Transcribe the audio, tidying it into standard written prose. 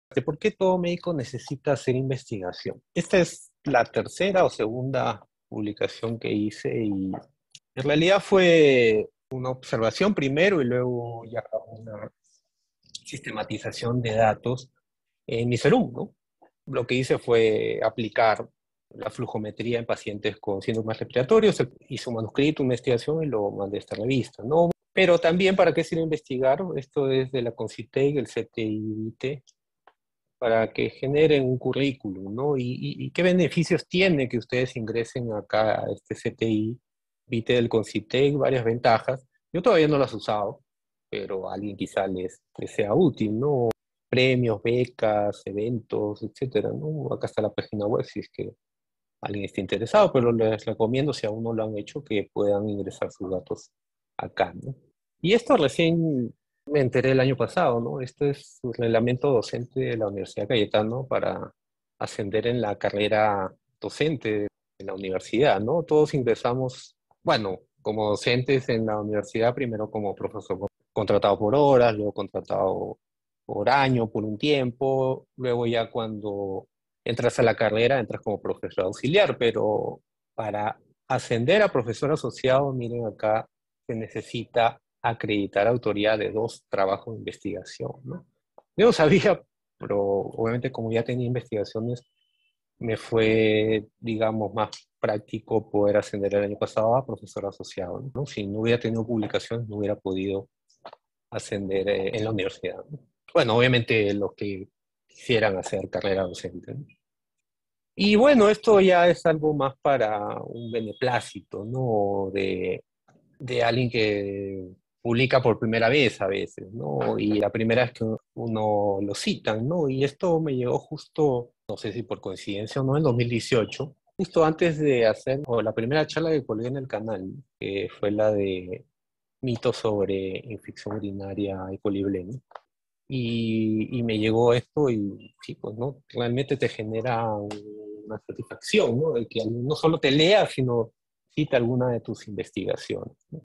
de por qué todo médico necesita hacer investigación. Esta es la tercera o segunda publicación que hice y en realidad fue una observación primero y luego ya una sistematización de datos en Miserum, ¿no? Lo que hice fue aplicar la flujometría en pacientes con síntomas respiratorios, hice un manuscrito, una investigación y lo mandé a esta revista, ¿no? Pero también, ¿para qué sirve investigar? Esto es de la CONCITEC, el CTI-IT, para que generen un currículum, ¿no? Y qué beneficios tiene que ustedes ingresen acá a este CTI, viste del Concitec, varias ventajas. Yo todavía no las he usado, pero a alguien quizá les sea útil, ¿no? Premios, becas, eventos, etcétera, ¿no? Acá está la página web si es que alguien está interesado, pero les recomiendo, si aún no lo han hecho, que puedan ingresar sus datos acá, ¿no? Y esto recién me enteré el año pasado, ¿no? Este es su reglamento docente de la Universidad Cayetano para ascender en la carrera docente de la universidad, ¿no? Todos ingresamos, bueno, como docentes en la universidad, primero como profesor contratado por horas, luego contratado por año, por un tiempo, luego ya cuando entras a la carrera, entras como profesor auxiliar, pero para ascender a profesor asociado, miren acá, se necesita acreditar autoría de dos trabajos de investigación, ¿no? Yo no sabía, pero obviamente como ya tenía investigaciones, me fue, digamos, más práctico poder ascender el año pasado a profesor asociado, ¿no? Si no hubiera tenido publicaciones, no hubiera podido ascender en la universidad, ¿no? Bueno, obviamente los que quisieran hacer carrera docente, ¿no? Y bueno, esto ya es algo más para un beneplácito, ¿no? De alguien que publica por primera vez a veces, ¿no? Y la primera vez que uno lo citan, ¿no? Y esto me llegó justo, no sé si por coincidencia o no, en 2018, justo antes de hacer o la primera charla que colgué en el canal, que fue la de mitos sobre infección urinaria y coliblema. Y me llegó esto y sí, pues, ¿no? Realmente te genera una satisfacción, ¿no? De que no solo te lea, sino cita alguna de tus investigaciones, ¿no?